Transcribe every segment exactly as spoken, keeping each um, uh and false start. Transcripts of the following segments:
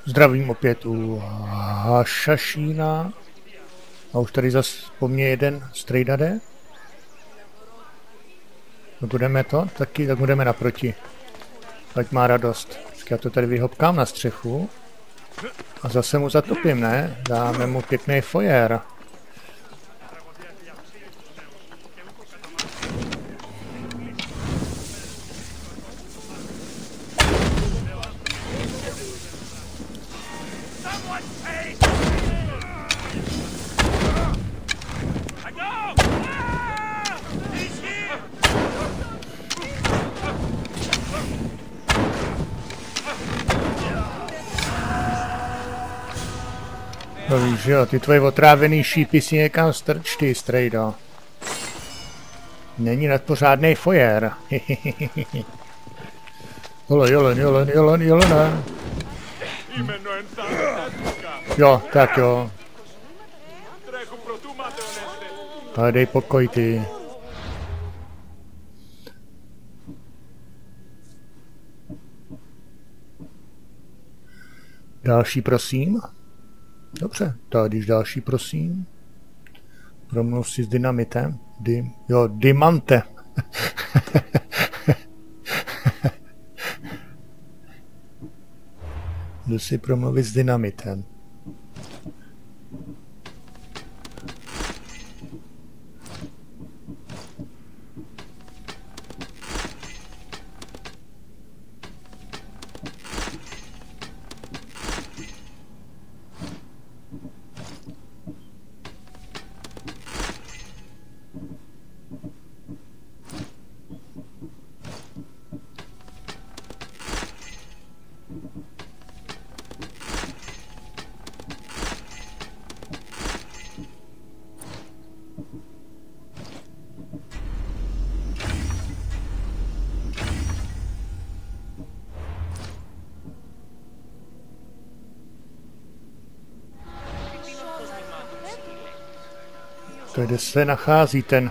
Zdravím opět u Hašašína. A už tady zas po mně jeden strejda jde. Budeme to? Taky, tak budeme naproti. Ať má radost. Já to tady vyhopkám na střechu. A zase mu zatopím, ne? Dáme mu pěkný foyer. No víš jo, ty tvoje otrávený šípy si někam strč, ty strejdo. Není nadpořádnej foyer. Jole, jole, jole, jole, jole, ne. Jo, tak jo. Ale dej pokoj, ty. Další, prosím. Dobře, tak když další, prosím. Promluv si s dynamitem. Dy, jo, dymantem. Jdu si promluvit s dynamitem. To kde se nachází ten...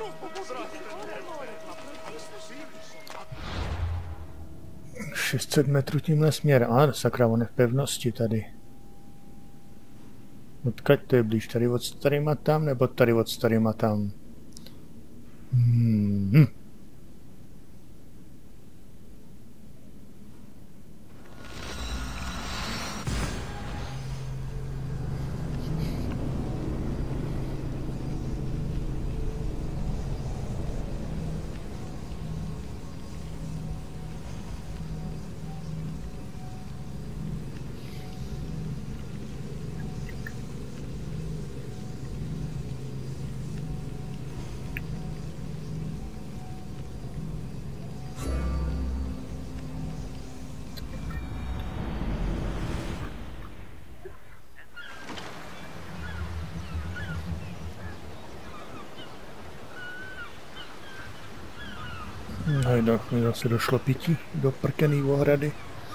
šest set metrů tímhle směrem. A sakra, on je v pevnosti tady. Odkud to je blíž? Tady od starýma tam, nebo tady od starýma tam? Hmm. No, mi zase došlo pití do prkený ohrady.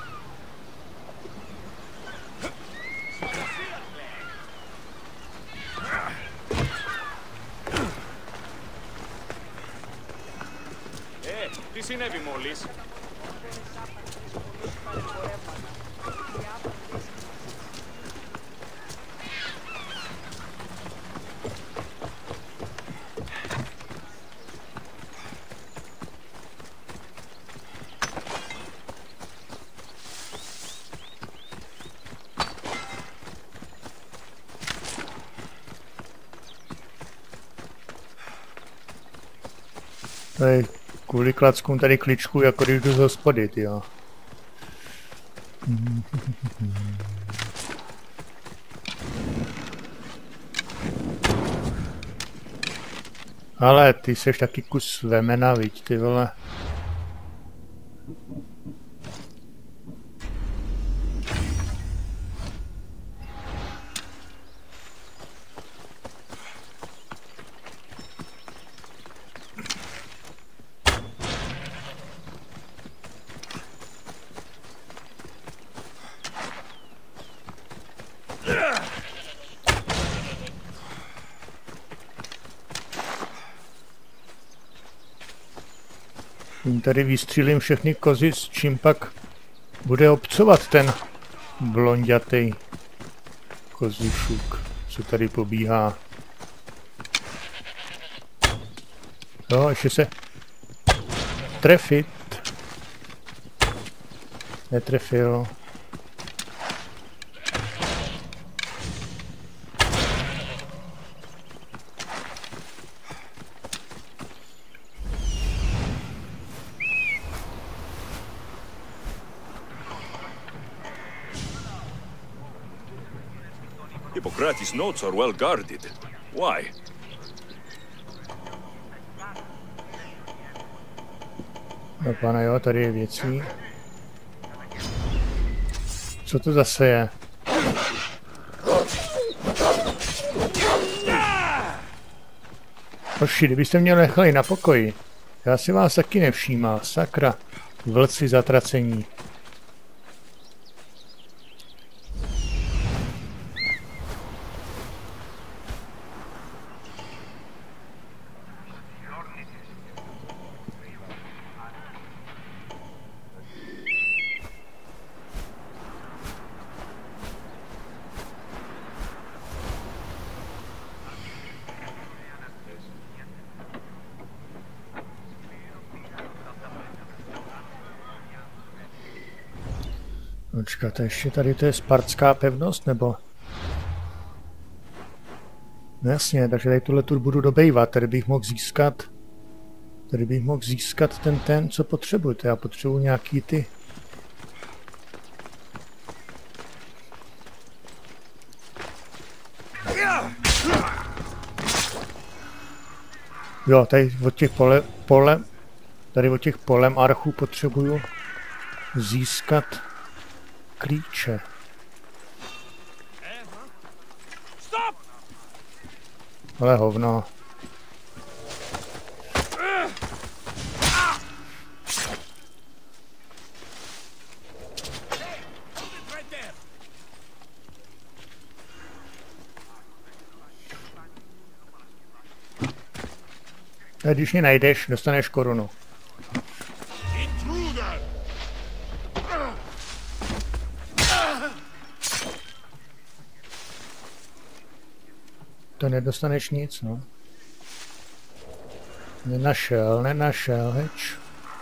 Ε, τι συνέβη μόλις? Tady kvůli klackům tady kličku, jako když jdu z hospody, tyjo. Ale ty seš taky kus vemena, viď, ty vole. Jim tady vystřílím všechny kozy, s čím pak bude obcovat ten blondětej kozušuk, co tady pobíhá. Jo, ještě se trefit. Netrefil. Hippocrates' notes are well guarded. Why? No pane, jo, tady je věcí. Co to zase je? Hoši, kdybyste mě nechali na pokoji, já si vás taky nevšímal, sakra, vlci zatracení. Počkat, ještě tady to je spartská pevnost, nebo? No jasně, takže tady tuhle tu budu dobejvat, tady bych mohl získat, tady bych mohl získat ten ten, co potřebujete. Já potřebuji nějaký ty... Jo, tady od těch pole, pole, tady od těch polem archů potřebuju získat klíče. Ale hovno. A když mě najdeš, dostaneš korunu. To nedostaneš nic, no. Nenašel, nenašel, heč.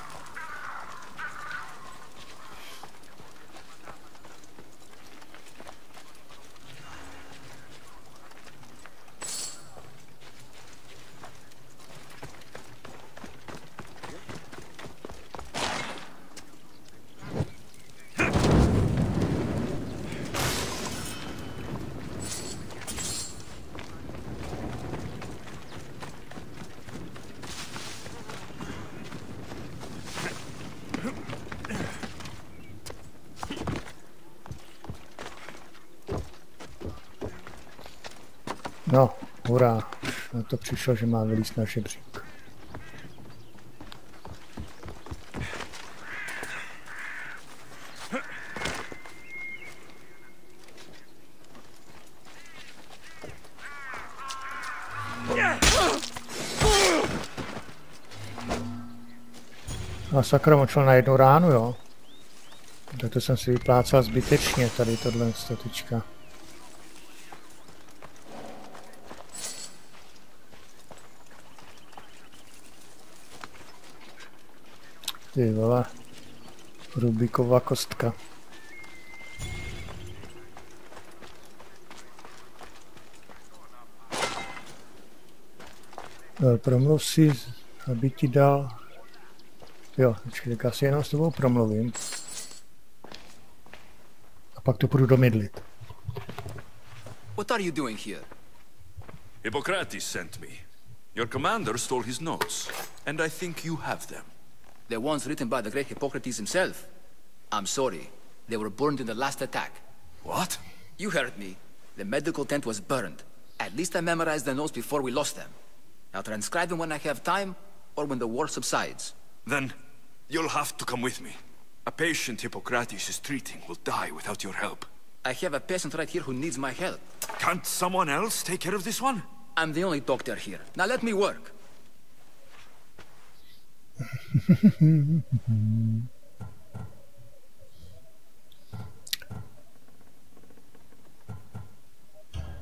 No, hurá. Na to přišel, že má vylízt na žebřík. A sakra, močil na jednu ránu, jo. Tak to jsem si vyplácal zbytečně, tady tohle statička. Ty vole, Rubiková kostka. Promluv si, aby ti dal... Jo, počkej, tak asi jenom s tebou promluvím. A pak to půjdu domydlit. What are you doing here? Hippocrates sent me. Your commander stole his notes, and I think you have them. The ones written by the great Hippocrates himself. I'm sorry. They were burned in the last attack. What? You heard me. The medical tent was burned. At least I memorized the notes before we lost them. I'll transcribe them when I have time, or when the war subsides. Then, you'll have to come with me. A patient Hippocrates is treating will die without your help. I have a patient right here who needs my help. Can't someone else take care of this one? I'm the only doctor here. Now let me work.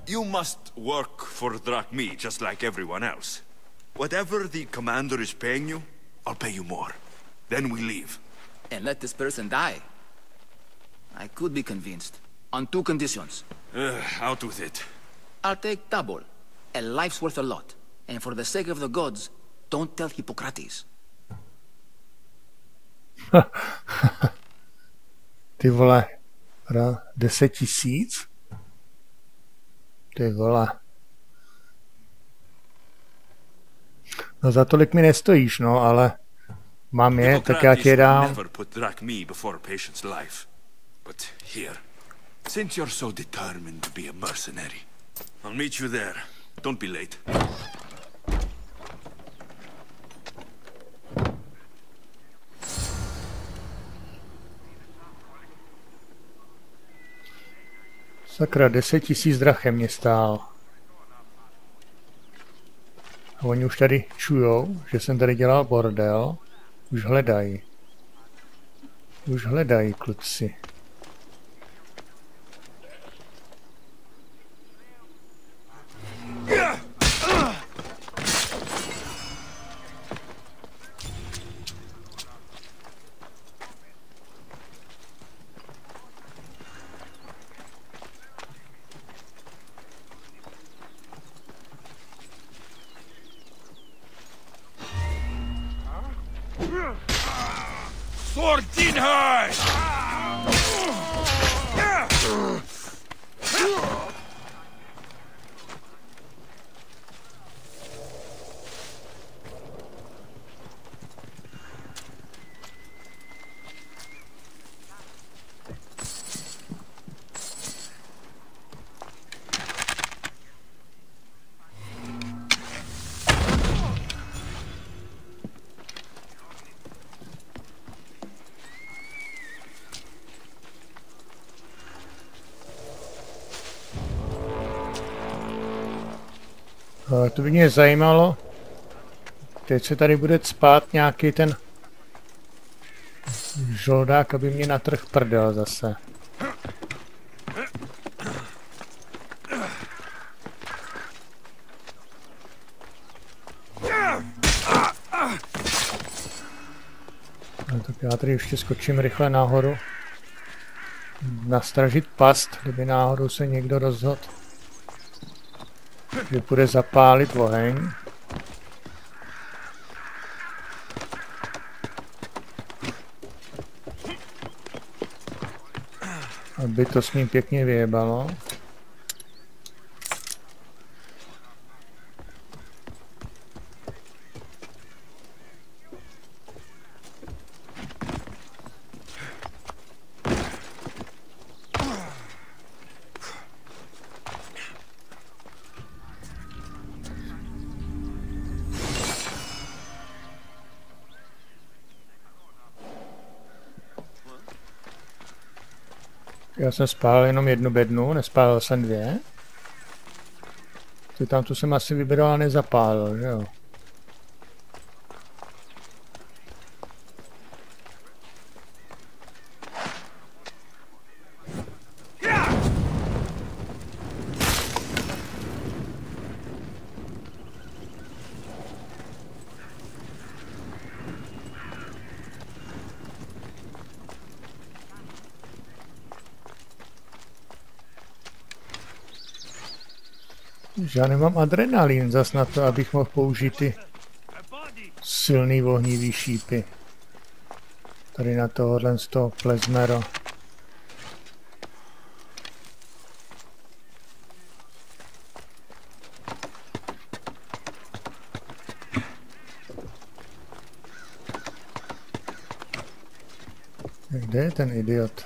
You must work for Drachmi just like everyone else. Whatever the commander is paying you, I'll pay you more. Then we leave. And let this person die. I could be convinced. On two conditions. Uh, out with it. I'll take double. A life's worth a lot. And for the sake of the gods, don't tell Hippocrates. Ty vole, deset tisíc? Ty vole. No za tolik mi nestojíš, no, ale mám je, tak já ti je dám. Never put Drachmi before a patient's life. But here, since you're so determined to be a mercenary, I'll meet you there. Don't be late. Sakra, deset tisíc drachem mě stál. A oni už tady čujou, že jsem tady dělal bordel. Už hledají. Už hledají, kluci. Sword in her! To by mě zajímalo. Teď se tady bude cpát nějaký ten žoldák, aby mě na trh prdel zase. No, tak já tady ještě skočím rychle nahoru. Nastražit past, kdyby náhodou se někdo rozhodl, že bude zapálit oheň. Aby to s ním pěkně vyjebalo. Já jsem spálil jenom jednu bednu, nespálil jsem dvě. Ty tam tu jsem asi vybral a nezapálil, že jo? Já nemám adrenalin zas na to, abych mohl použít ty silný ohnivý šípy. Tady na tohohle z toho plezmero. Kde je ten idiot?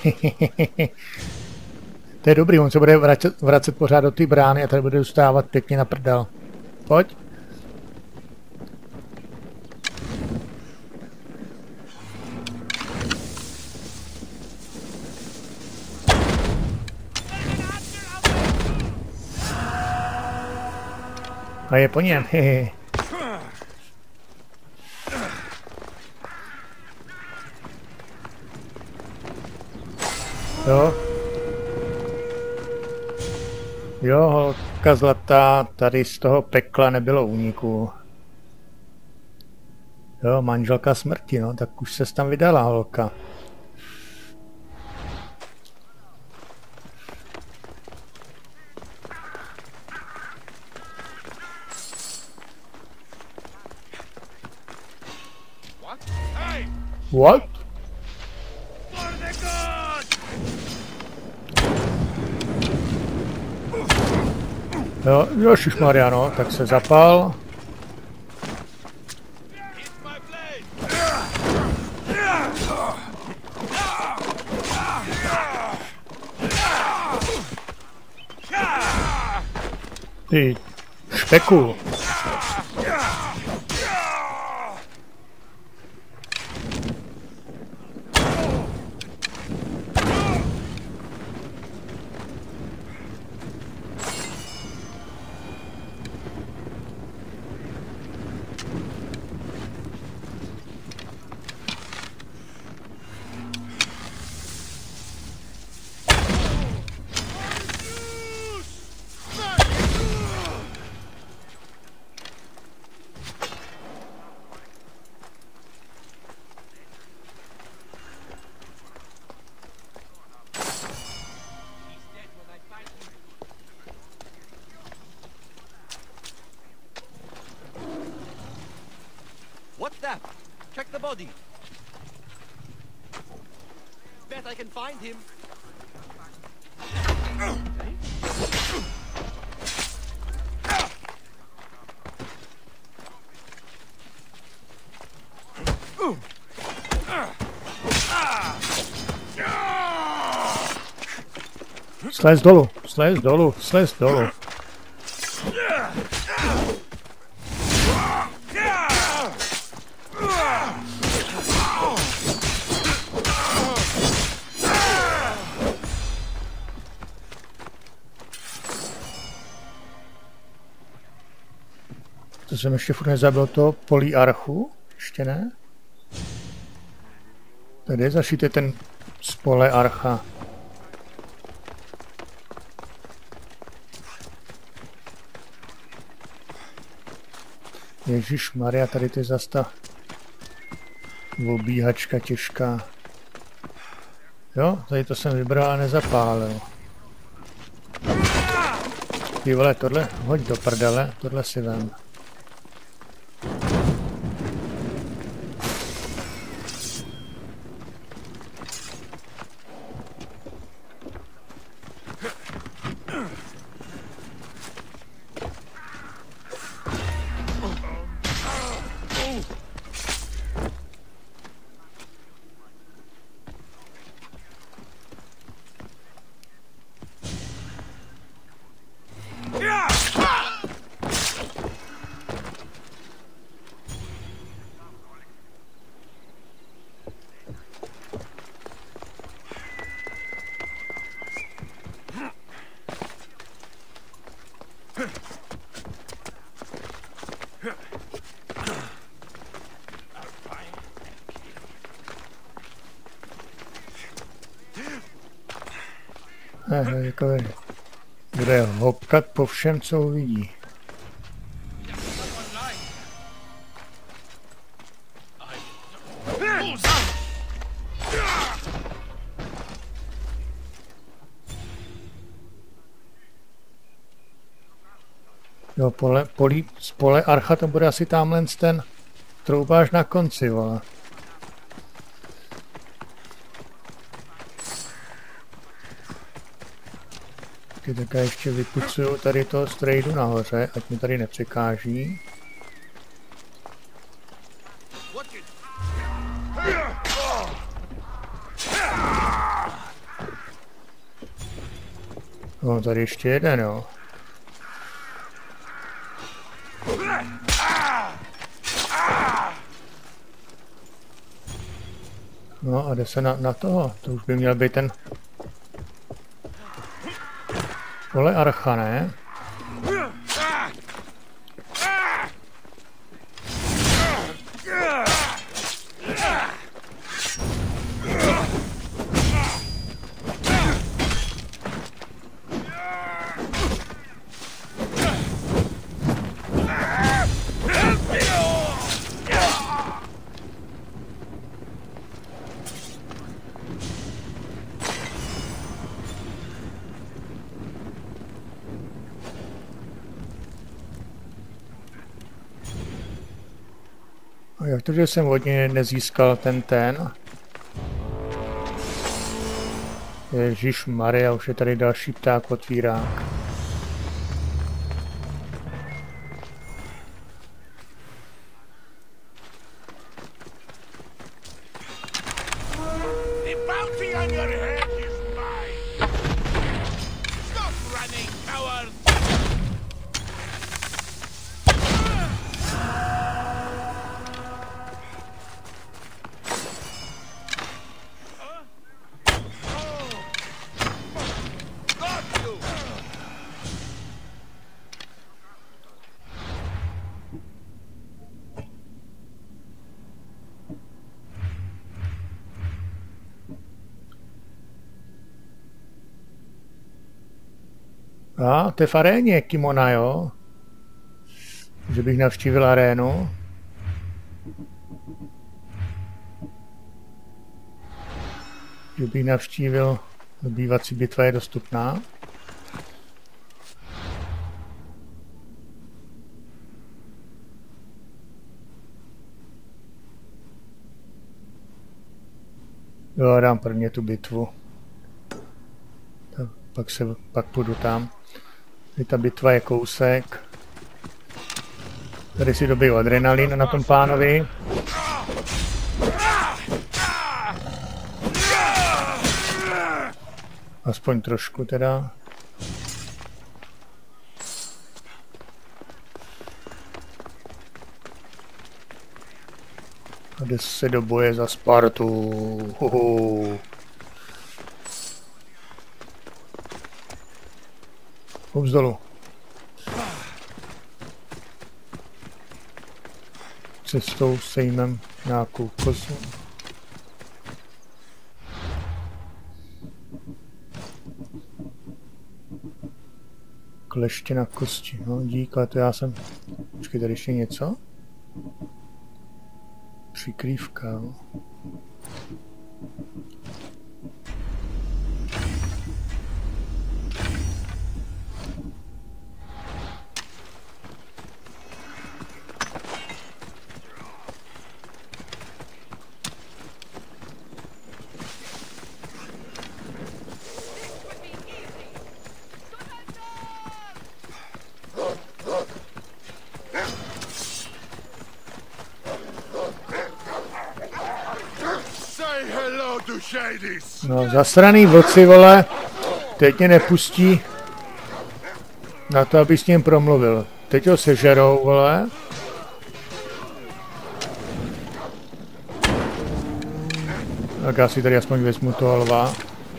To je dobrý, on se bude vracet, vracet pořád do té brány a tady bude dostávat pěkně na prdel. Pojď. A je po něm, hehe. Jo. Jo, holka zlatá, tady z toho pekla nebylo úniku. Jo, manželka smrti, no, tak už ses tam vydala, holka. What? Jo, jožišmarja, no, tak se zapal. Ty špeku. What's that? Check the body. Bet I can find him. Slez dolů, slez dolů, slez dolů. To jsem ještě furt nezabil to poliarchu, ještě ne? Tady je zašitý ten spole archa. Ježišmarja, tady to je zas ta obíhačka těžká. Jo, tady to jsem vybral a nezapálil. Ty vole, tohle hoď do prdele, tohle si vem. Ne, jako bude hopkat po všem, co uvidí. Jo, pole, polí, spole archa to bude asi tamhle ten troubáš na konci, vole. Tak ještě vypucuju tady toho strejdu nahoře, ať mi tady nepřekáží. No, tady ještě jeden, jo. No a jde se na, na toho. To už by měl být ten... Vole archa, ne? A jak to, že jsem od něj nezískal ten ten? Ježišmarja, už je tady další pták otvírák. A, to je v aréně kimona, jo? Že bych navštívil arénu. Že bych navštívil, zbývací bitva je dostupná. Jo, dám prvně tu bitvu. Tak, pak, se, pak půjdu tam. Tady ta bitva je kousek. Tady si dobiju adrenalin na tom pánovi. Aspoň trošku teda. A jde se do boje za Spartu. Huhu. Hop z dolu. Cestou sejmem nějakou kozu. Kleště na kosti. No dík, ale to já jsem... Počkej, tady ještě něco? Přikrývka, jo. No, zasraný vlci, vole, teď mě nepustí na to, aby s ním promluvil. Teď ho sežerou, vole. Tak já si tady aspoň vezmu toho lva.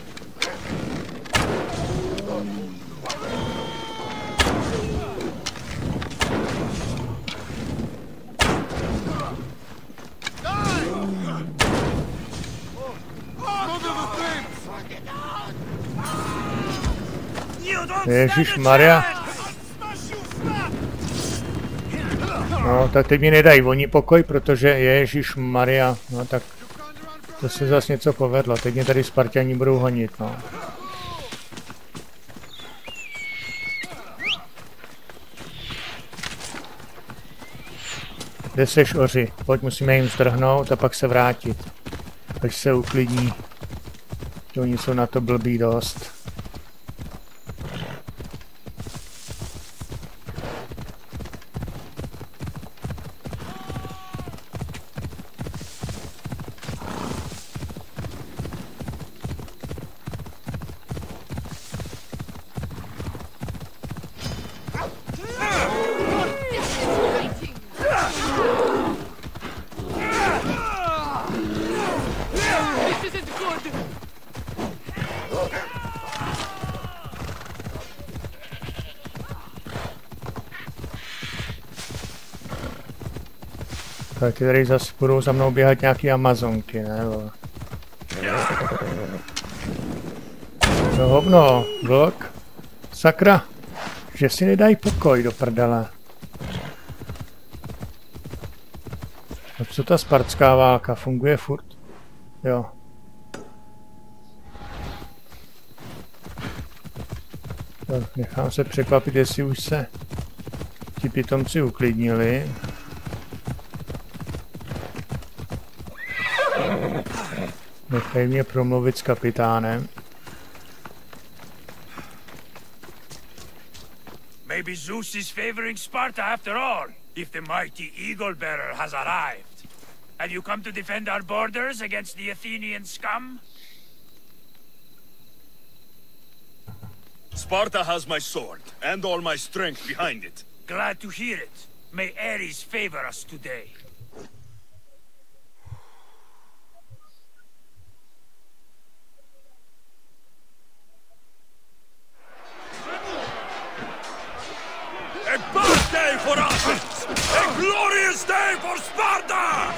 Ježišmarja. No, tak teď mi nedají oni pokoj, protože Ježišmarja. No tak to se zase něco povedlo. Teď mě tady Sparťani budou honit, no. Kde seš, oři? Pojď, musíme jim zdrhnout a pak se vrátit. Až se uklidní. To oni jsou na to blbý dost. Tak ty tady zase budou za mnou běhat nějaký Amazonky, ne? Vole. To hovno, vlk. Sakra, že si nedají pokoj do prdele. A co ta spartská válka, funguje furt? Jo. Tak, nechám se překvapit, jestli už se ti pitomci uklidnili. Nechaj mě promluvit s kapitánem. Maybe Zeus is favoring Sparta after all, if the mighty Eagle Bearer has arrived. Have you come to defend our borders against the Athenian scum? Sparta has my sword, and all my strength behind it. Glad to hear it. May Ares favor us today. A bad day for Athens! A glorious day for Sparta!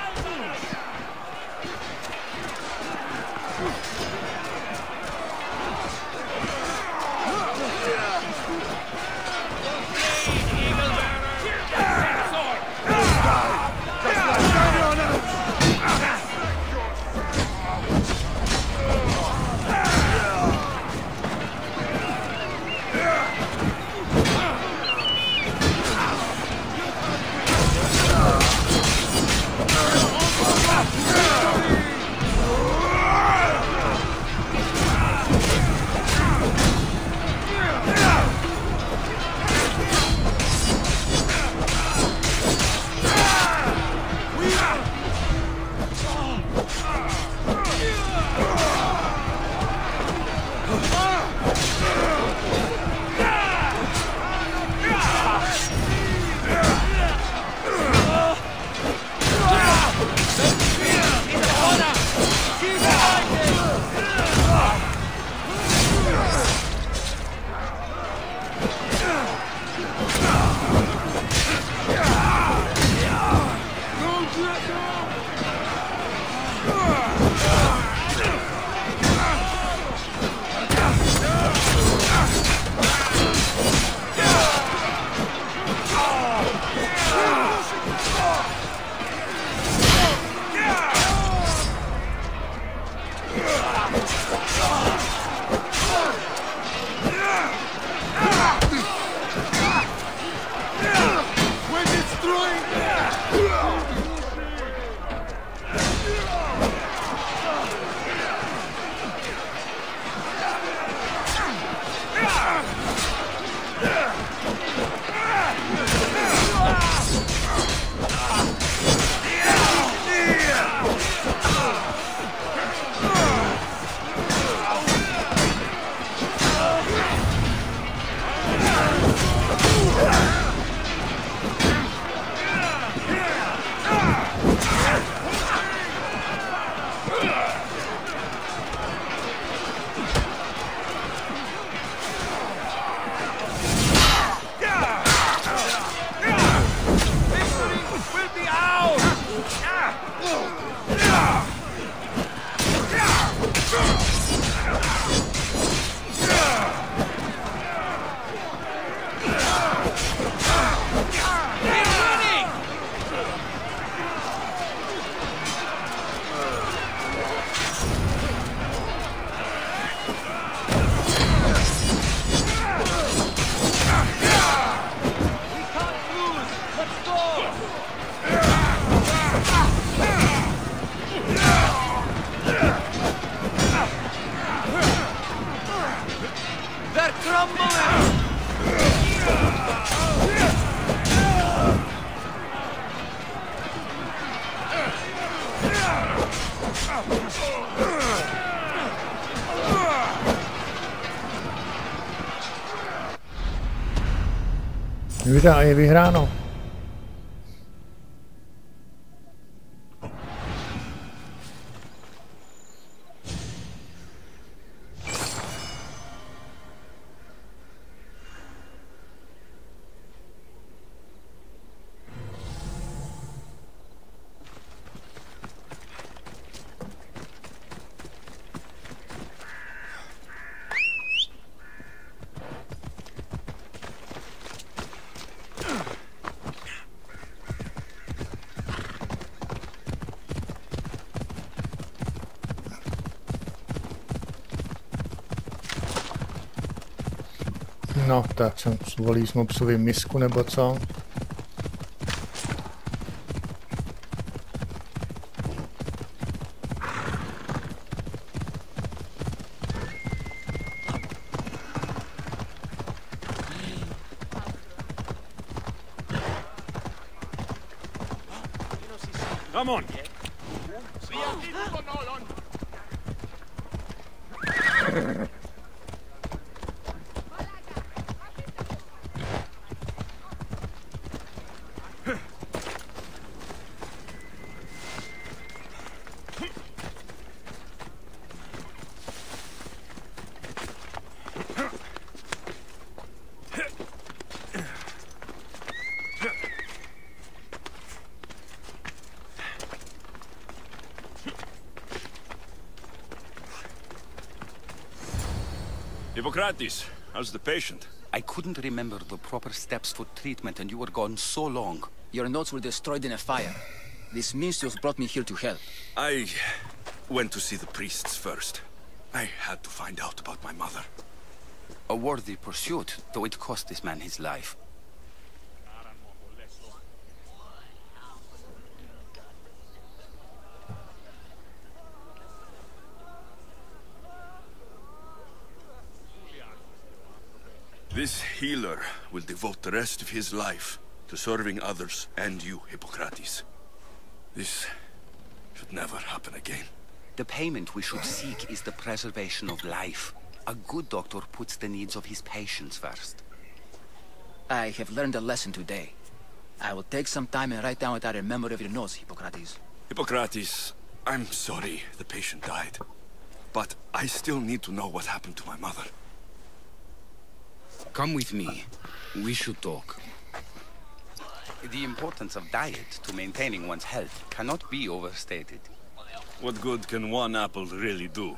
Vydá, je vyhráno. No, tak jsem volíznul psovi misku nebo co. Come on. Hippocrates, how's the patient? I couldn't remember the proper steps for treatment and you were gone so long. Your notes were destroyed in a fire. This means you've brought me here to help. I went to see the priests first. I had to find out about my mother. A worthy pursuit, though it cost this man his life. This healer will devote the rest of his life to serving others and you, Hippocrates. This should never happen again. The payment we should seek is the preservation of life. A good doctor puts the needs of his patients first. I have learned a lesson today. I will take some time and write down what I remember of your notes, Hippocrates. Hippocrates, I'm sorry the patient died. But I still need to know what happened to my mother. Come with me. We should talk. The importance of diet to maintaining one's health cannot be overstated. What good can one apple really do?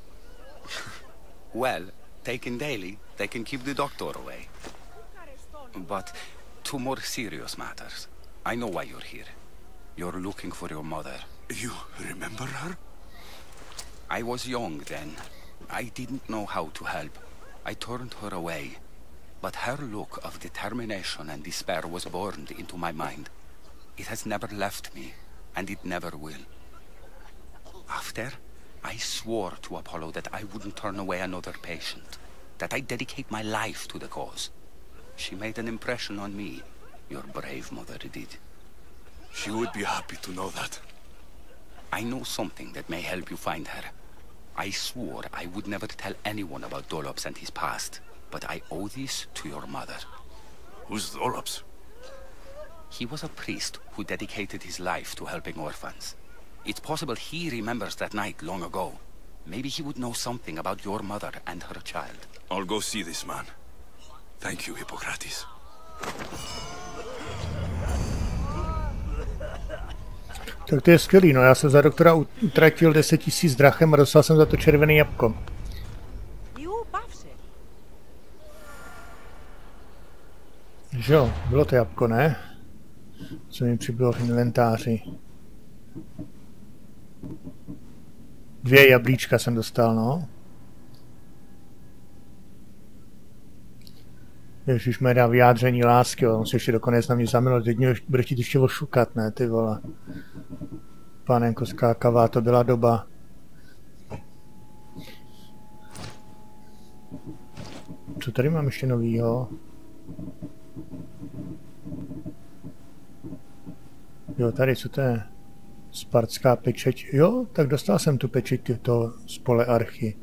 Well, taken daily, they can keep the doctor away. But to more serious matters. I know why you're here. You're looking for your mother. You remember her? I was young then. I didn't know how to help. I turned her away. But her look of determination and despair was burned into my mind. It has never left me, and it never will. After, I swore to Apollo that I wouldn't turn away another patient, that I'd dedicate my life to the cause. She made an impression on me. Your brave mother did. She would be happy to know that. I know something that may help you find her. I swore I would never tell anyone about Dolops and his past. But I owe this to your mother. Who's Dolops? He was a priest who dedicated his life to helping orphans. It's possible he remembers that night long ago. Maybe he would know something about your mother and her child. I'll go see this man. Thank you, Hippocrates. Tak to je skvělý, no já jsem za doktora utratil deset tisíc drachem a dostal jsem za to červené jabko. Že jo, bylo to jabko, ne? Co mi přibylo v inventáři. Dvě jablíčka jsem dostal, no. Ježiš, mě dá vyjádření lásky, on se ještě dokonec na mě zamilil, teď mě bude chtít ještě ošukat, ne, ty vole. Panenko skákavá, to byla doba. Co tady mám ještě novýho? Jo, tady, co to je? Spartská pečeť. Jo, tak dostal jsem tu pečeť toho spole archy.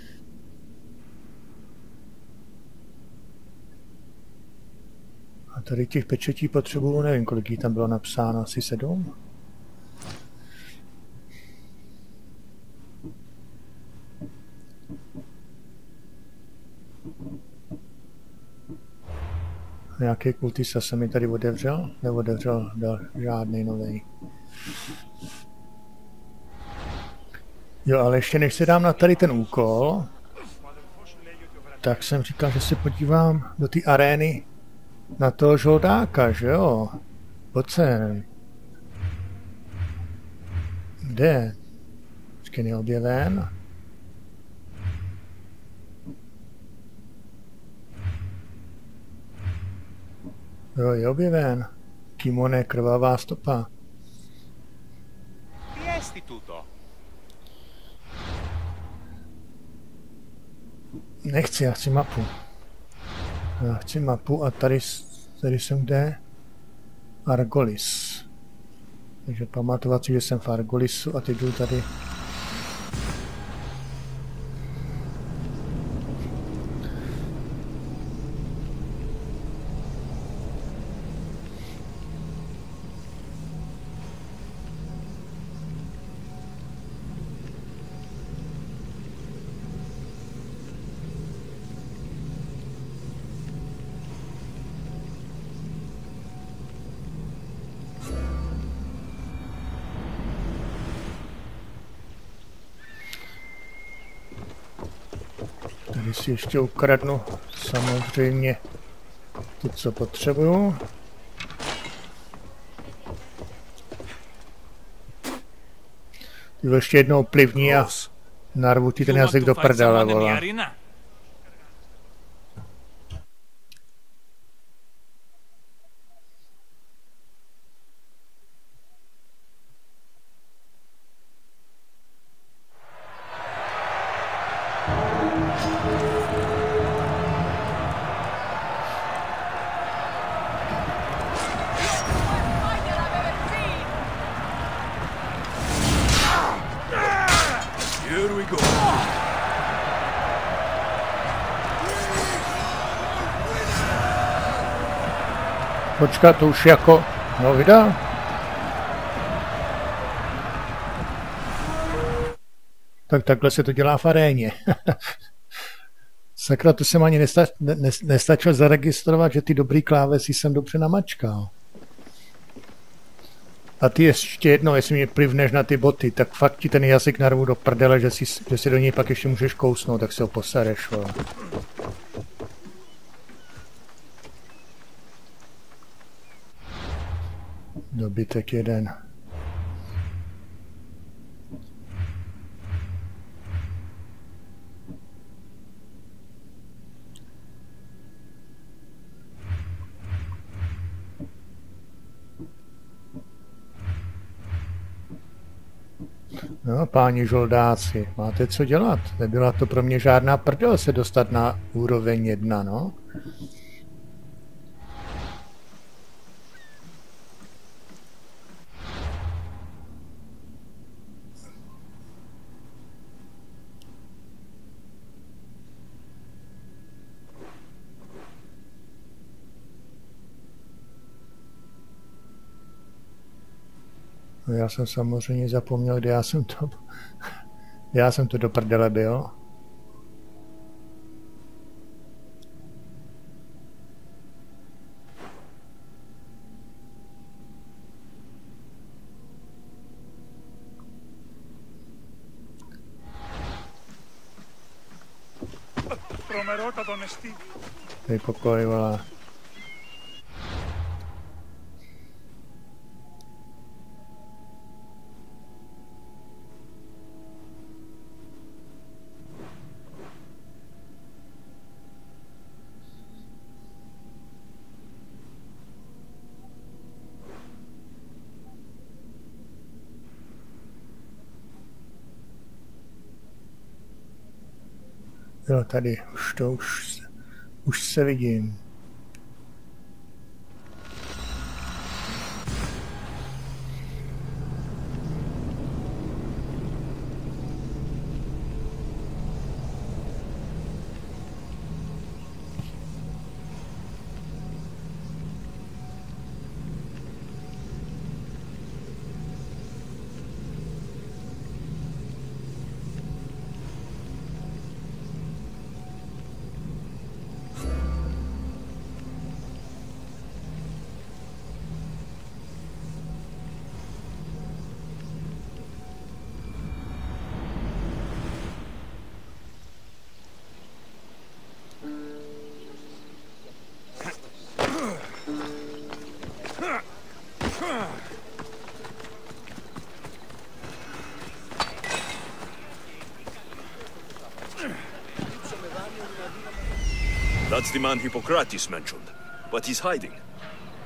A tady těch pečetí potřebuju, nevím, kolik jí tam bylo napsáno, asi sedm? Nějaký kultista se mi tady otevřel? Neotevřel žádný nový. Jo, ale ještě než se dám na tady ten úkol, tak jsem říkal, že se podívám do té arény na toho žoldáka, že jo? Pojď sem. Kde? Vždycky neobjeven. Jo, je objeven. Kimone, krvavá stopa. Nechci, já chci mapu. Já chci mapu a tady, tady jsem kde? Argolis. Takže pamatovat si, že jsem v Argolisu a teď jdu tady. Tady si ještě ukradnu samozřejmě to, co potřebuju. Ty ještě jednou plivní a narvu ti ten jazyk do prdele, vole. Počkat, to už jako... No, vydal. Tak takhle se to dělá v aréně. Sakra, to jsem ani nesta, ne, nestačil zaregistrovat, že ty dobrý klávesy jsem dobře namačkal. A ty ještě jednou, jestli mě plivneš na ty boty, tak fakt ti ten jazyk narvu do prdele, že si, že si do něj pak ještě můžeš kousnout, tak si ho posereš, vole. Dobytek jeden. No, páni žoldáci, máte co dělat. Nebyla to pro mě žádná prdel se dostat na úroveň jedna, no. No, já jsem samozřejmě zapomněl, kde já jsem to... Já jsem to do prdele byl. Dej pokoj, vole. Jo, tady, už to, už, už se vidím. That's the man Hippocrates mentioned, but he's hiding.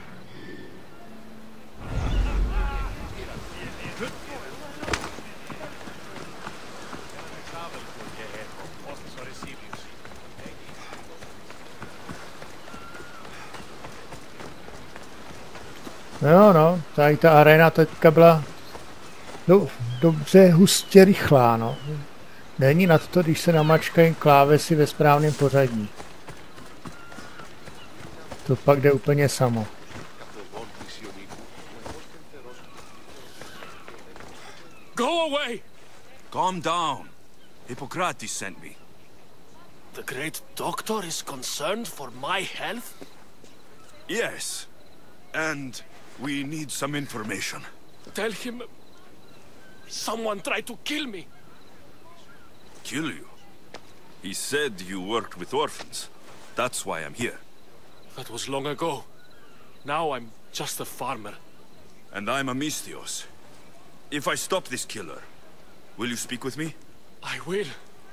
No, no, tady ta arena teďka byla do, dobře hustě rychlá, no. Není nad to, když se namačkají klávesy ve správném pořadí. To pak jde úplně samo. Go away! Calm down. Hippocrates sent me. The great doctor is concerned for my health? Yes. And we need some information. Tell him... someone tried to kill me. Kill you? He said you worked with orphans. That's why I'm here. That was long ago. Now I'm just a farmer. And I'm Amistios. If I stop this killer, will you speak with me? I will.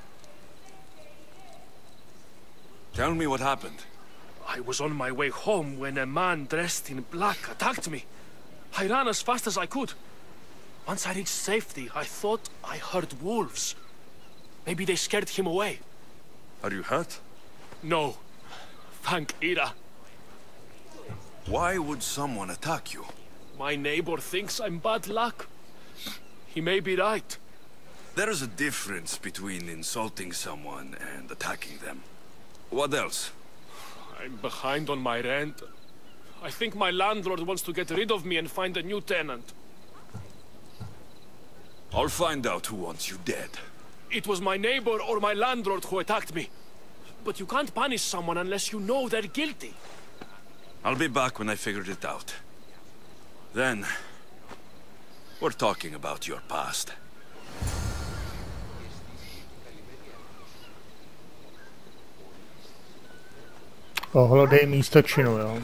Tell me what happened. I was on my way home when a man dressed in black attacked me. I ran as fast as I could. Once I reached safety, I thought I heard wolves. Maybe they scared him away. Are you hurt? No. Thank Ira. Why would someone attack you? My neighbor thinks I'm bad luck. He may be right. There is a difference between insulting someone and attacking them. What else? I'm behind on my rent. I think my landlord wants to get rid of me and find a new tenant. I'll find out who wants you dead. It was my neighbor or my landlord who attacked me. But you can't punish someone unless you know they're guilty. I'll be back when I figured it out. Then, we're talking about your past. Ohlodej místo činu, jo.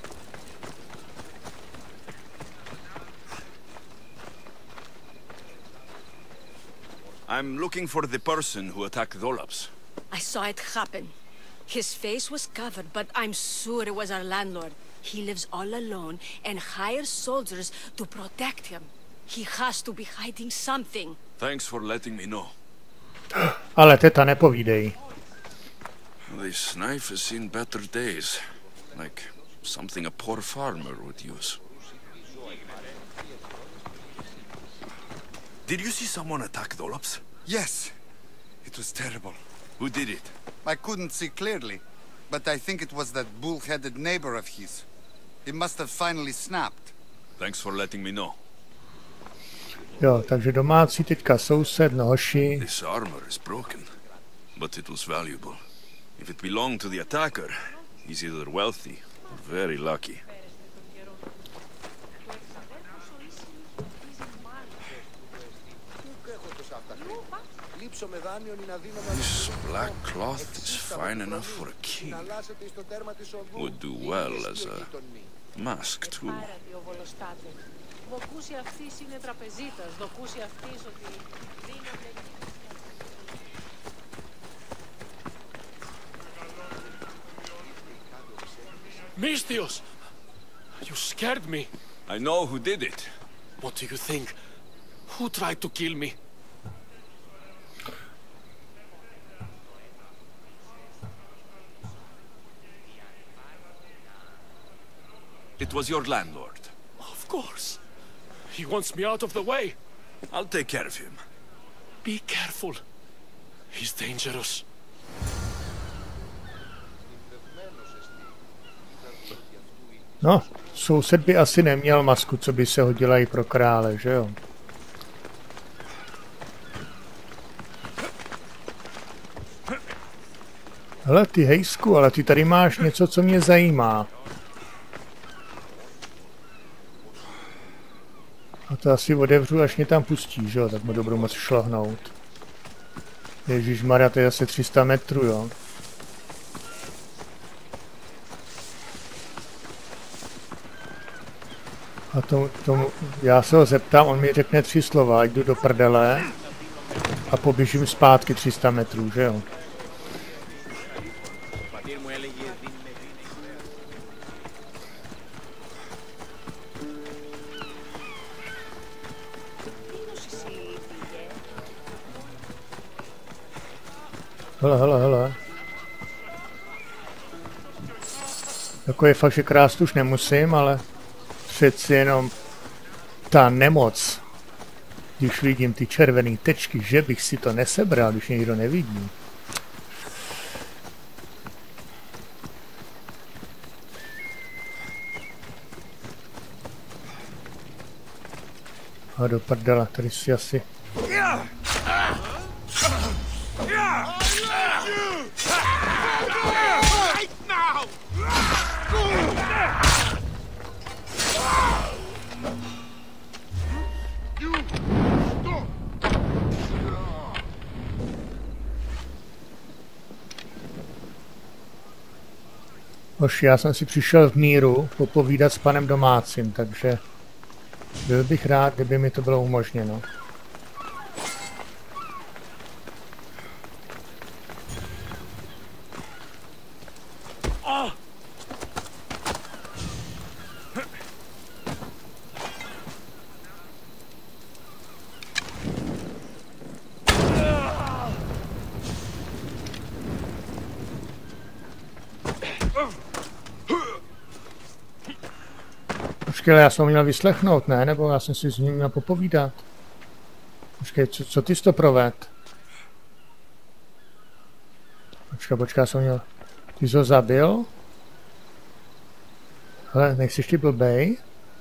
I'm looking for the person who attacked Dolops. I saw it happen. His face was covered, but I'm sure it was our landlord. He lives all alone and hires soldiers to protect him. He has to be hiding something. Thanks for letting me know. Ale teta, nepovídej. This knife has seen better days. Like something a poor farmer would use. Did you see someone attack Dolops? Yes. It was terrible. Who did it? I couldn't see clearly, but I think it was that bull-headed neighbor of his. He must have finally snapped. Thanks for letting me know. Jo, takže domácí teďka soused, no hoši. This armor is broken, but it was valuable. If it belonged to the attacker, he's either wealthy or very lucky. This black cloth is fine enough for a king. Would do well as a mask, too. Mistios! You scared me. I know who did it. What do you think? Who tried to kill me? It was your landlord. Of course. He wants me out of the way. I'll take care of him. Be careful. He's dangerous. No, soused by asi neměl masku, co by se hodila i pro krále, že jo? Hele, ty hejsku, ale ty tady máš něco, co mě zajímá. A to asi otevřu, až mě tam pustí, že jo? Tak mu dobrou moc šlohnout. Ježišmarja, to je asi tři sta metrů, jo? A tomu, tomu, já se ho zeptám, on mi řekne tři slova, ať jdu do prdele a poběžím zpátky tři sta metrů, že jo? Hele, hele, hele. Jako je fakt, že krást už nemusím, ale přeci jenom ta nemoc, když vidím ty červené tečky, že bych si to nesebral, když někdo nevidí. A do prdela, tady si asi... Hoši, já jsem si přišel v míru popovídat s panem domácím, takže byl bych rád, kdyby mi to bylo umožněno. Počkej, já jsem ho měl vyslechnout, ne? Nebo já jsem si s ním měl popovídat. Počkej, co, co ty jsi to proved? Počkej, počkej, já jsem měl... Ty jsi ho zabil? Hele, nejsiš ty blbej?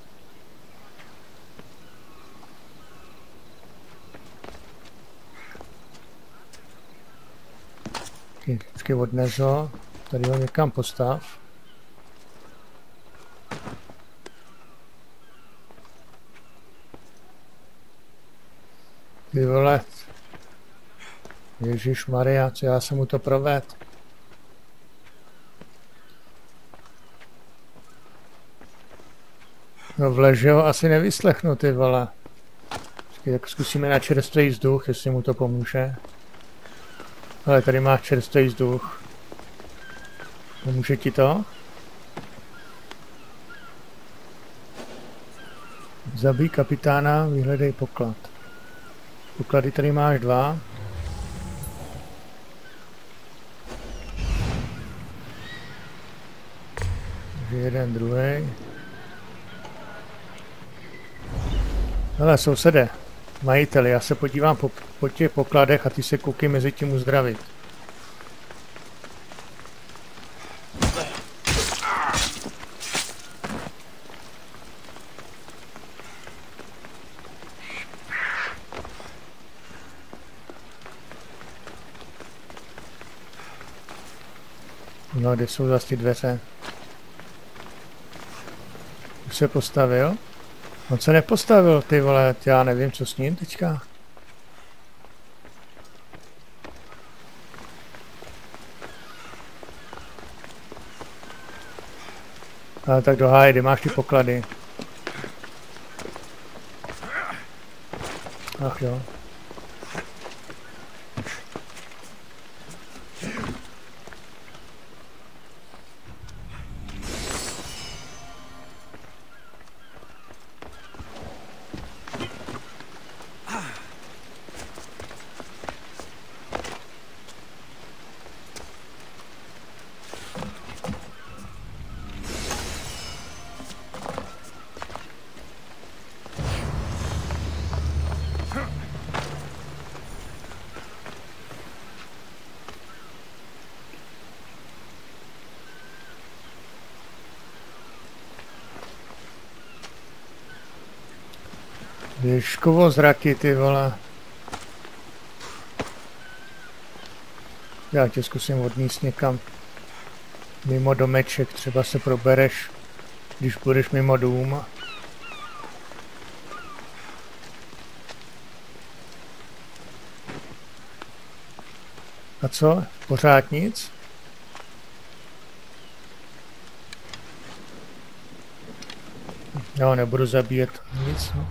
Počkej, počkej, odnes ho. Tady ho někam postav. Ty vole. Ježišmarja, co já jsem mu to provedl. No v leže ho asi nevyslechnu, ty vole. Počkej, tak zkusíme na čerstvý vzduch, jestli mu to pomůže. Ale tady máš čerstvý vzduch. Pomůže ti to? Zabij kapitána, vyhledej poklad. Poklady tady máš dva. Takže jeden, druhý. Hele, sousede, majiteli, já se podívám po, po těch pokladech a ty se koukej mezi tím uzdravit. No, kde jsou zase ty dveře? Už se postavil? On se nepostavil, ty vole, já nevím, co s ním teďka. Ale tak do háje, kde máš ty poklady? Ach jo. Ježkovo zraky, ty vole. Já tě zkusím odníst někam mimo domeček, třeba se probereš, když budeš mimo dům. A co? Pořád nic? Jo, nebudu zabíjet nic, no.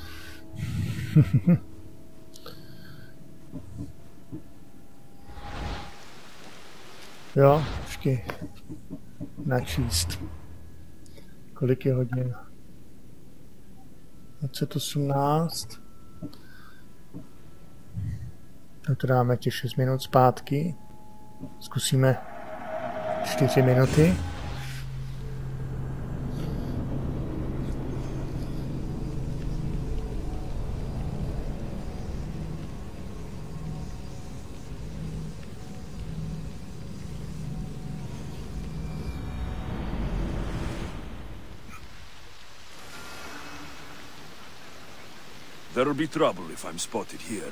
Jo, počkej. Načíst. Kolik je hodin? dvacet osmnáct. Tak to dáme těch šest minut zpátky. Zkusíme čtyři minuty. There'll be trouble if I'm spotted here.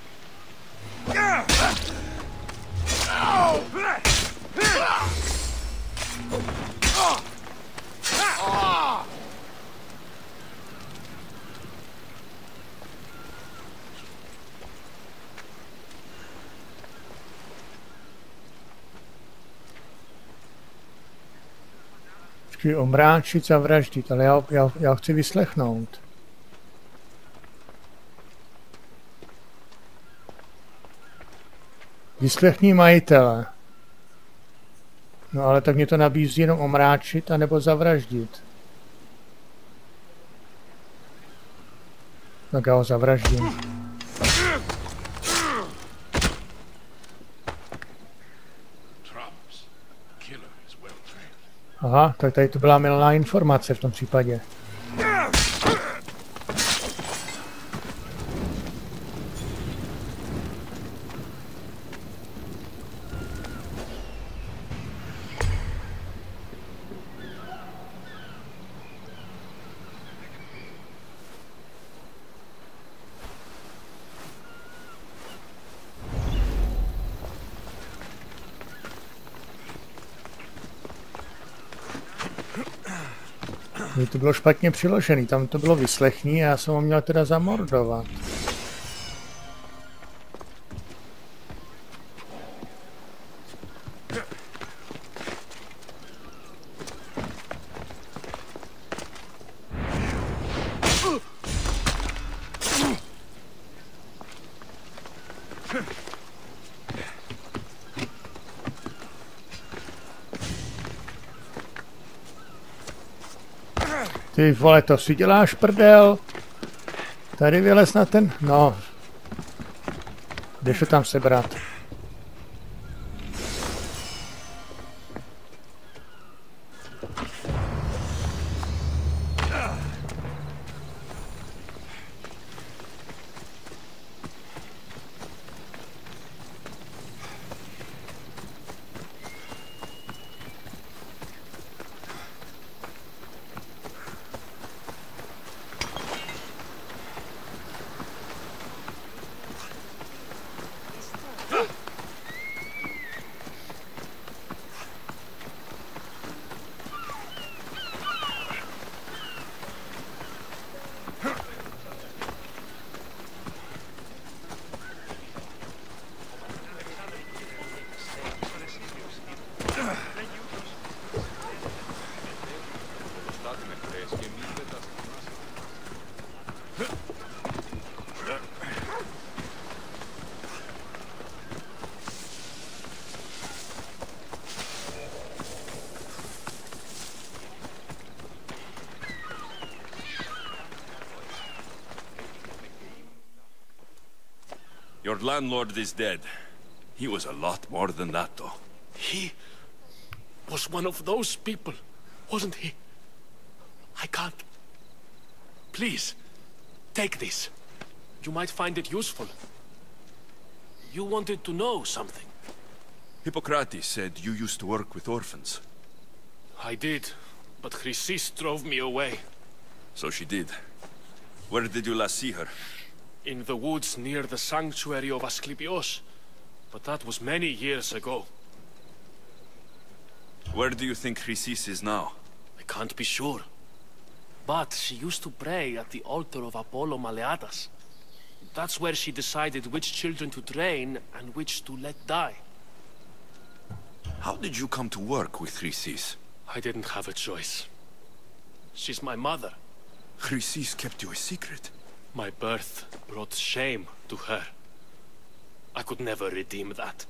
Počkej, omráčit, zavraždit, ale já, já, já chci vyslechnout. Vyslechni majitele. No ale tak mě to nabízí jenom omráčit anebo zavraždit. Tak já ho zavraždím. Aha, tak tady to byla mylná informace v tom případě. To bylo špatně přiložený, tam to bylo vyslechní a já jsem ho měl teda zamordovat. Ty vole, to si děláš prdel. Tady vylez na ten, no. Jdeš ho tam sebrat. Your landlord is dead. He was a lot more than that, though. He was one of those people, wasn't he? I can't. Please, take this. You might find it useful. You wanted to know something. Hippocrates said you used to work with orphans. I did, but Chrysis drove me away. So she did. Where did you last see her? In the woods near the sanctuary of Asclepios. But that was many years ago. Where do you think Chrysis is now? I can't be sure. But she used to pray at the altar of Apollo Maleatas. That's where she decided which children to train and which to let die. How did you come to work with Chrysis? I didn't have a choice. She's my mother. Chrysis kept you a secret. My birth brought shame to her. I could never redeem that.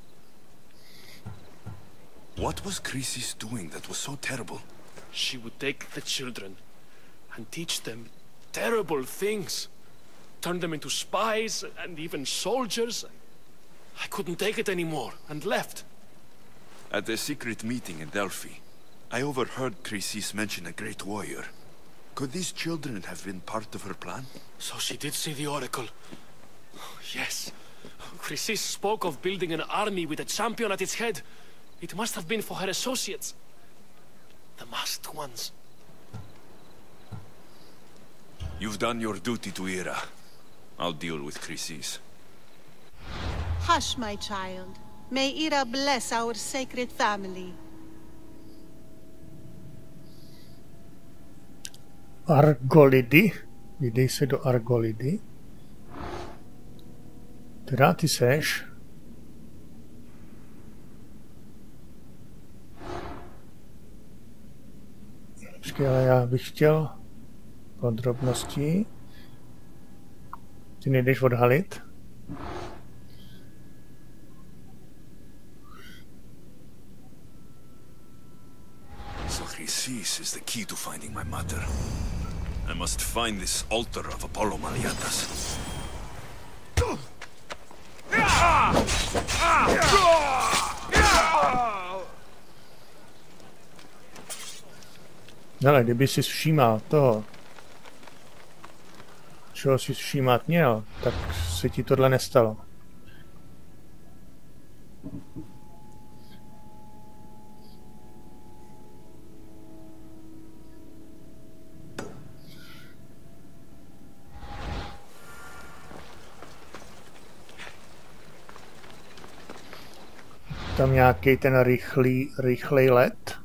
What was Chrysis doing that was so terrible? She would take the children and teach them terrible things. Turn them into spies and even soldiers. I couldn't take it anymore and left. At a secret meeting in Delphi, I overheard Chrysis mention a great warrior. Could these children have been part of her plan? So she did see the Oracle. Yes. Chrysis spoke of building an army with a champion at its head. It must have been for her associates. The masked ones. You've done your duty to Ira. I'll deal with Chrysis. Hush, my child. May Ira bless our sacred family. Argolidy. Vydej se do Argolidy. Teda ty seš. Počkej, ale já bych chtěl podrobnosti. Ty nejdeš odhalit? So Chrysis is the key to finding my mother. I must find this altar of Apollo Maliatas. Ale kdyby si všímal toho, čeho si všímat měl, tak se ti tohle nestalo. Tam nějaký ten rychlý, rychlej let.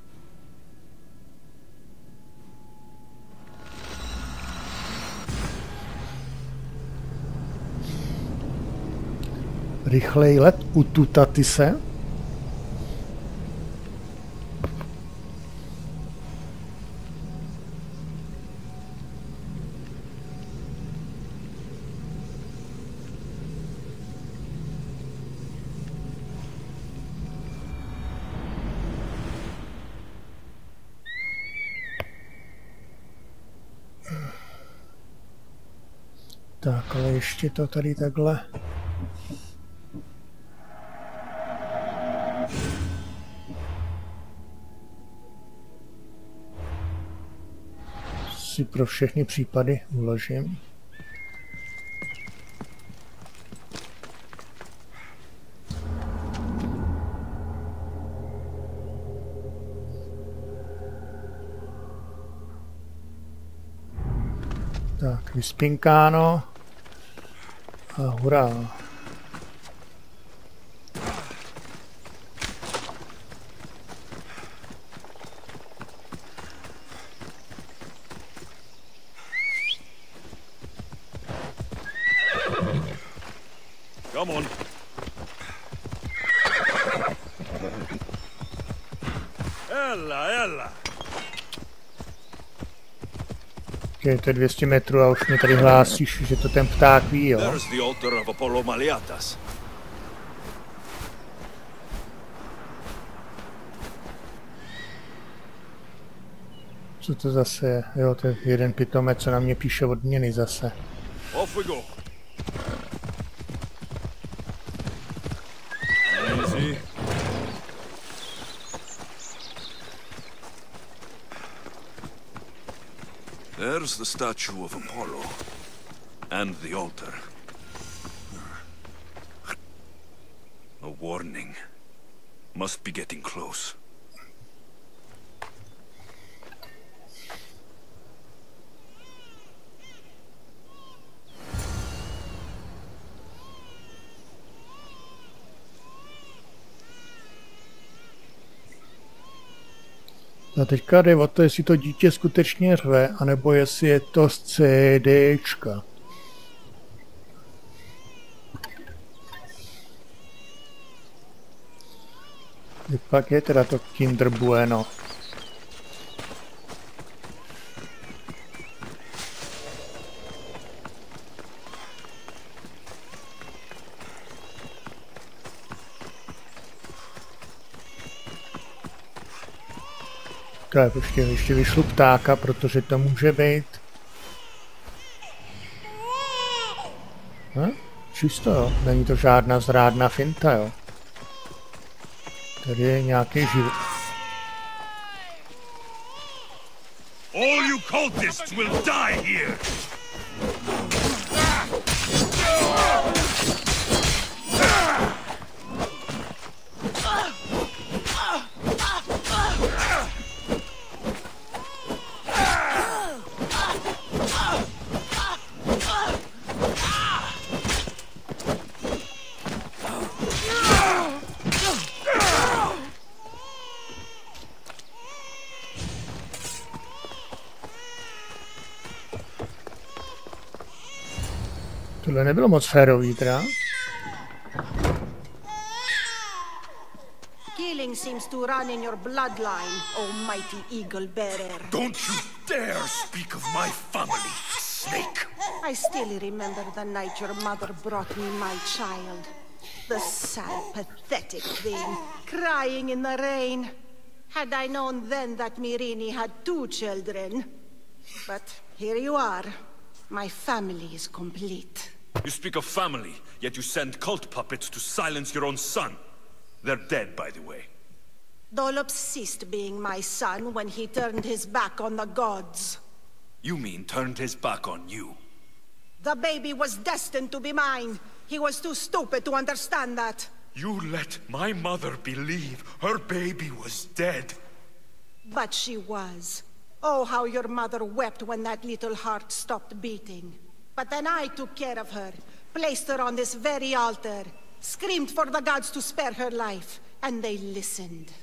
Rychlej let u Tutatise. Tak, ale ještě to tady takhle. Si pro všechny případy uložím. Tak, vyspinkáno. A hurá. Come on. Ella, ella. Je to dvě stě metrů a už mi tady hlásíš, že to ten pták ví, jo? There's the altar of Apollo Maliatas. Co to zase je? Jo, to je jeden pitomec, co na mě píše odměny zase. Off we go. Easy. There's the statue of Apollo. And the altar. A warning. Must be getting close. A teďka jde o to, jestli to dítě skutečně řve, anebo jestli je to z CDčka. Pak je teda to Kinder Bueno. Tak, ještě, ještě vyšlu ptáka, protože to může být. Hm? Čisto, jo. Není to žádná zrádná finta, jo. Tady je nějaký život. All you cultists will die here! Tohle nebylo moc férový, teda. Killing seems to run in your bloodline, oh mighty eagle bearer. Don't you dare speak of my family, snake! I still remember the night your mother brought me my child. The sad, pathetic thing, crying in the rain. Had I known then that Myrrine had two children. But here you are. My family is complete. You speak of family, yet you send cult puppets to silence your own son. They're dead, by the way. Dolops ceased being my son when he turned his back on the gods. You mean turned his back on you? The baby was destined to be mine. He was too stupid to understand that. You let my mother believe her baby was dead. But she was. Oh, how your mother wept when that little heart stopped beating. But then I took care of her, placed her on this very altar, screamed for the gods to spare her life, and they listened.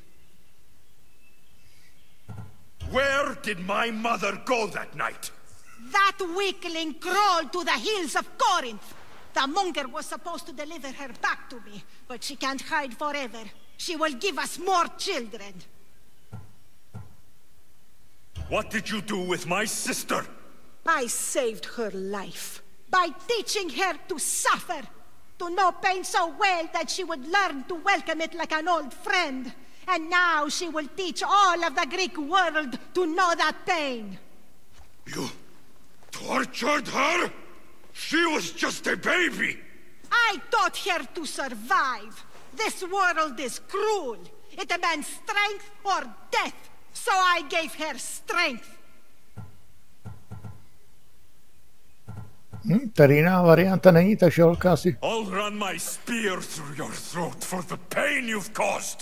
Where did my mother go that night? That weakling crawled to the hills of Corinth. The monger was supposed to deliver her back to me, but she can't hide forever. She will give us more children. What did you do with my sister? I saved her life by teaching her to suffer, to know pain so well that she would learn to welcome it like an old friend. And now she will teach all of the Greek world to know that pain. You tortured her? She was just a baby! I taught her to survive. This world is cruel. It demands strength or death. So I gave her strength. Hm, tady jiná varianta není, takže holka asi... I'll run my spear through your throat for the pain you've caused.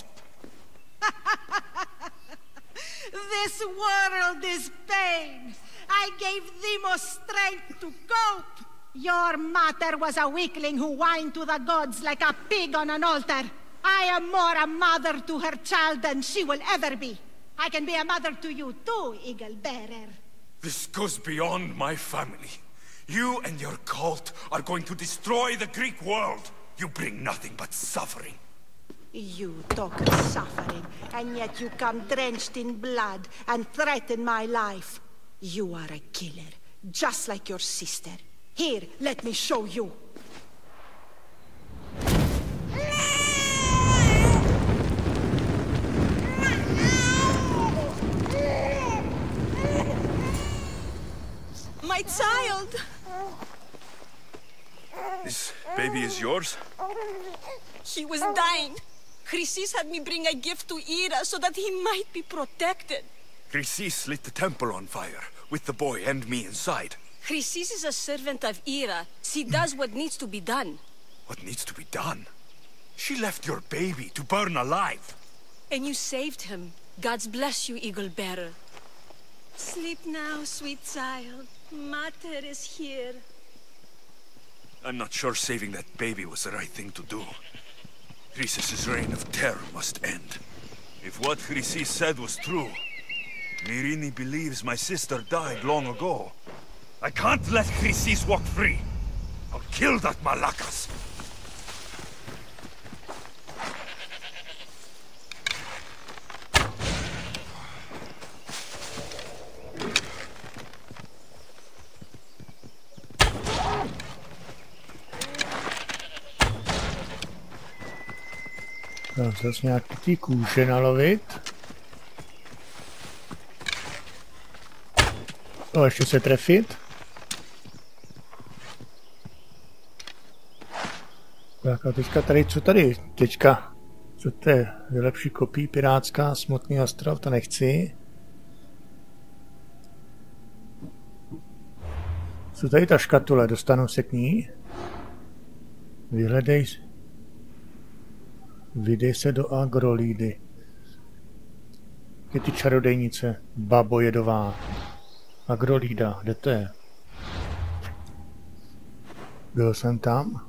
This world is pain. I gave Deimos strength to cope. Your mother was a weakling who whined to the gods like a pig on an altar. I am more a mother to her child than she will ever be. I can be a mother to you too, Eagle Bearer. This goes beyond my family. You and your cult are going to destroy the Greek world. You bring nothing but suffering. You talk of suffering, and yet you come drenched in blood and threaten my life. You are a killer, just like your sister. Here, let me show you. My child! This baby is yours? He was dying. Chrysis had me bring a gift to Ira so that he might be protected. Chrysis lit the temple on fire, with the boy and me inside. Chrysis is a servant of Ira. She does what needs to be done. What needs to be done? She left your baby to burn alive. And you saved him. God's bless you, Eagle Bearer. Sleep now, sweet child. Mater is here. I'm not sure saving that baby was the right thing to do. Chrysis' reign of terror must end. If what Chrysis said was true, Myrrine believes my sister died long ago. I can't let Chrysis walk free. I'll kill that Malakas. Tak, zase nějaký ty kůže nalovit. O, ještě se trefit. Tak a teďka tady, co tady? Teďka, co to je? Vylepší kopí, pirátská, smutný ostrov, to nechci. Co tady ta škatule? Dostanu se k ní? Vyhledej... Vydej se do Agrolídy. Je ty čarodejnice. Babo jedová. Agrolída, kde to je? Byl jsem tam.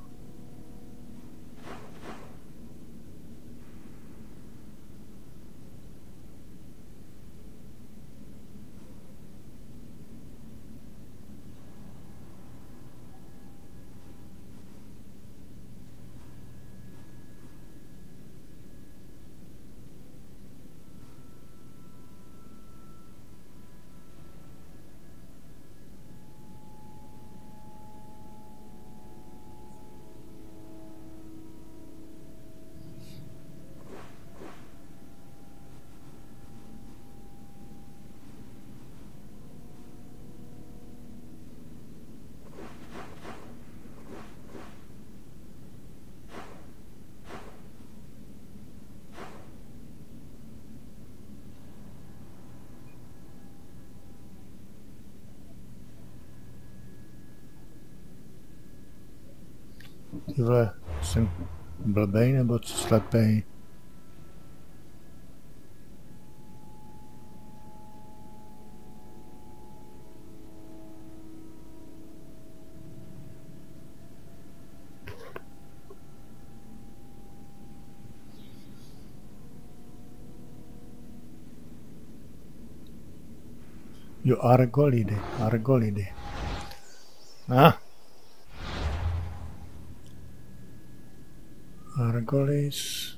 Ty vole, jsem blbej nebo co slepej? Jo, Argolidy, Argolidy. Ah. Argolis.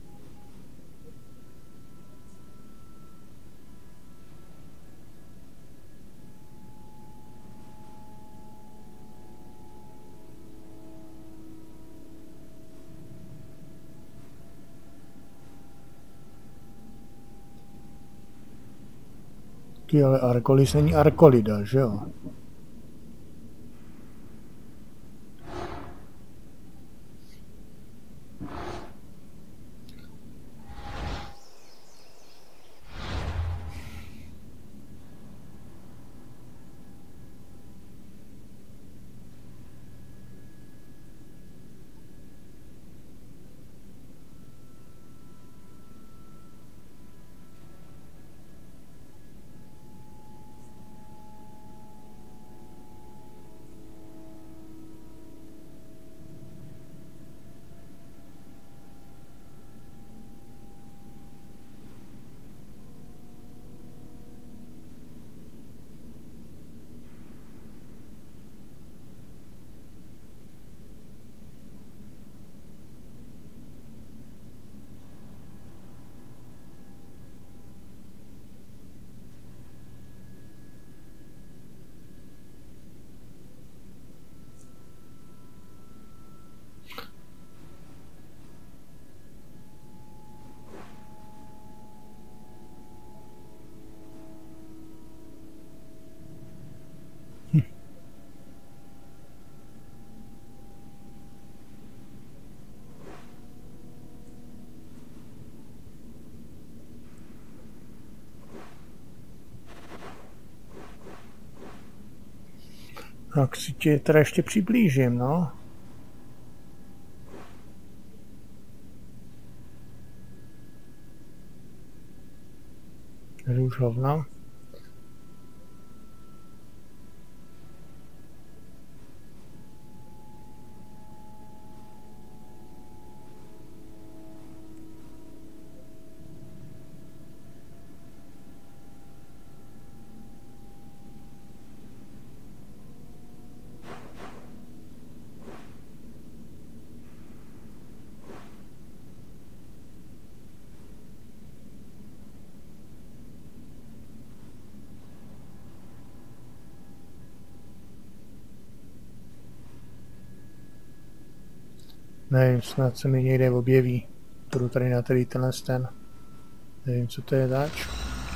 Ty, ale Argolis není Arkolida, že jo? Tak si tě teda ještě přiblížím, no. Růžovna. Nevím, snad se mi někde objeví. Půjdu tady na tady tenhle ten. Nevím, co to je zač.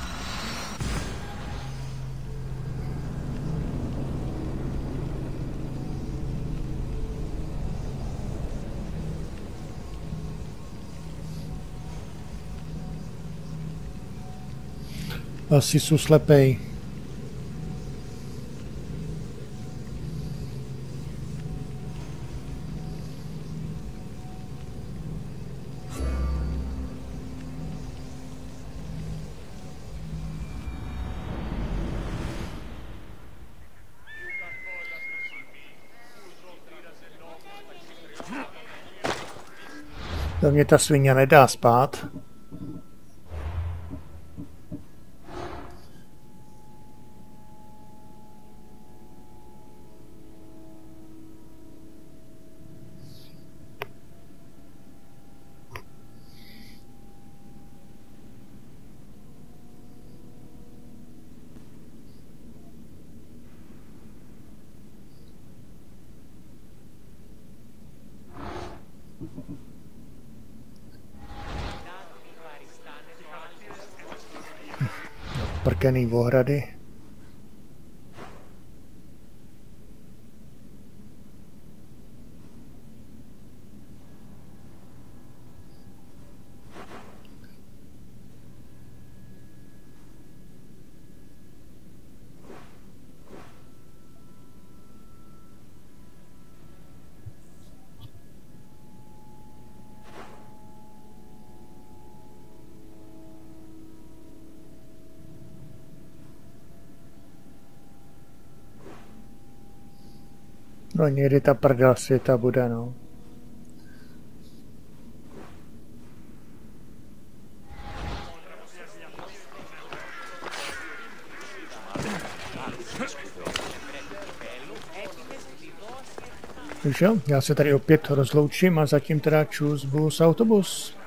Asi jsou slepej. To mě ta svině nedá spát. Prkený ohrady. No někdy ta prdel světa bude, no. Už jo, já se tady opět rozloučím a zatím teda čus bus autobus.